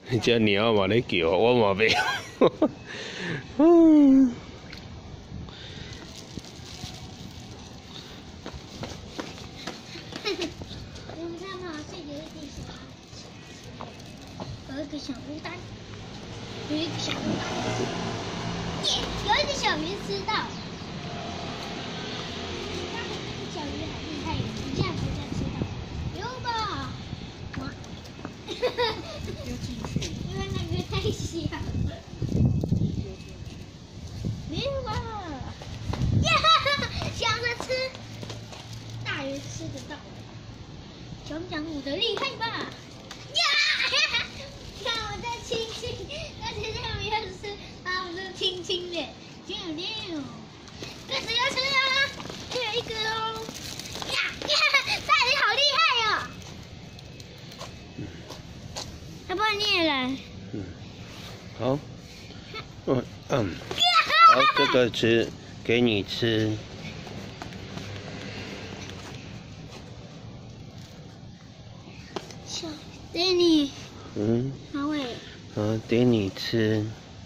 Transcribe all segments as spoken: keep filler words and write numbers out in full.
你只鸟嘛咧叫，我嘛袂。嗯。 我们看嘛，这有一点小，有一个小乌蛋，有一个小乌蛋，耶，有一个小鱼吃到。小鱼好厉害，一下子就吃到，有吧？哇！ 丢进去。 因为那个太小了。没有吧？呀，想着吃，大鱼吃得到。讲讲我的厉害吧！呀，看我在轻轻，而且这样没有吃，啊，我是轻轻的，六六，这只要吃啊，就有一个哦。呀呀，大鱼好厉害哦！要不然你也来。 嗯，好。嗯嗯。好，这个吃，给你吃。 小 Danny。 嗯。 马尾。 好，给你吃。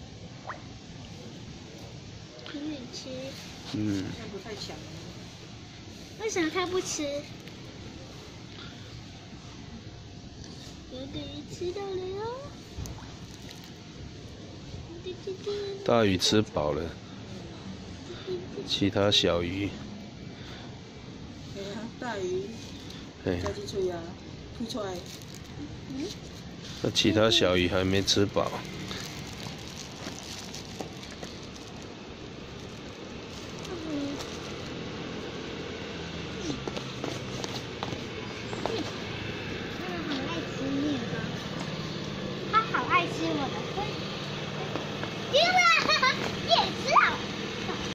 给你吃。 嗯。 这样不太强。 为什么他不吃？有个鱼吃到了哟。 大鱼吃饱了，其他小鱼。 哎呀，大鱼。 哎。 再去吹啊，吐出来。 嗯。 那其他小鱼还没吃饱。 他好爱吃面包，他好爱吃我的灰。